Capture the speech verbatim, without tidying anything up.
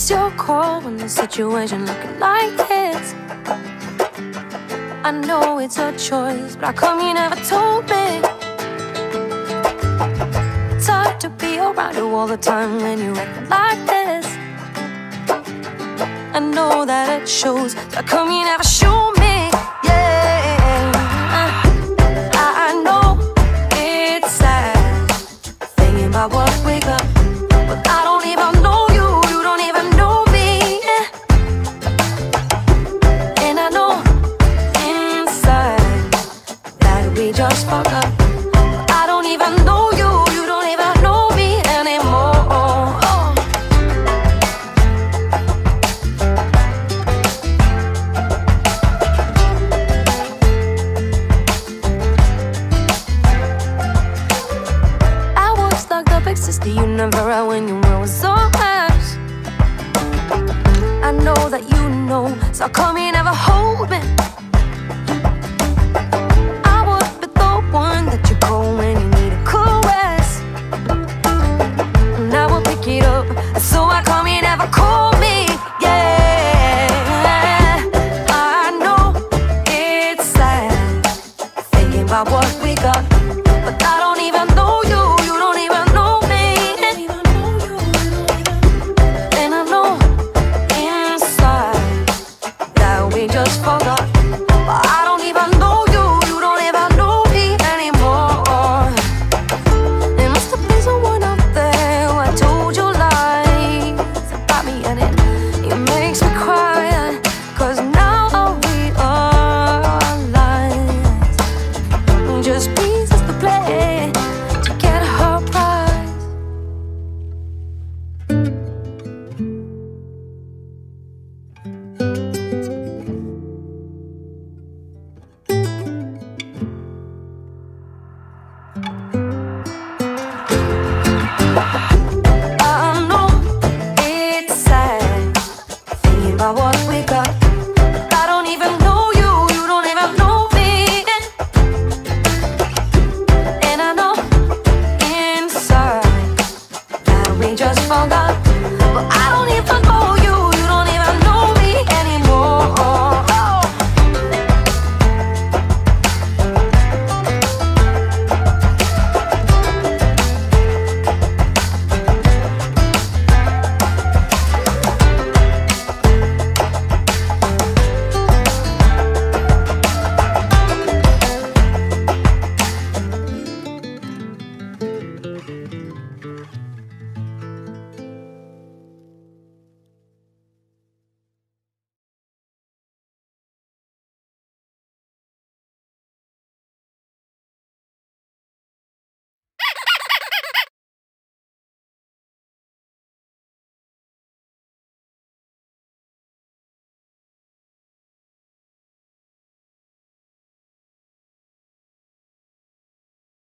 What's your call when the situation looking like this? I know it's a choice, but how come you never told me? It's hard to be around you all the time when you act like this. I know that it shows, so how come you never show me? Yeah, I, I know it's sad thinking about what we got, but I don't even know you, you don't even know me. And I know inside that we just fuck up, but I don't even know you, you don't even know me anymore. Oh. I was locked up, existed, you never out when your world was so much. I know that you know, so how come you never hold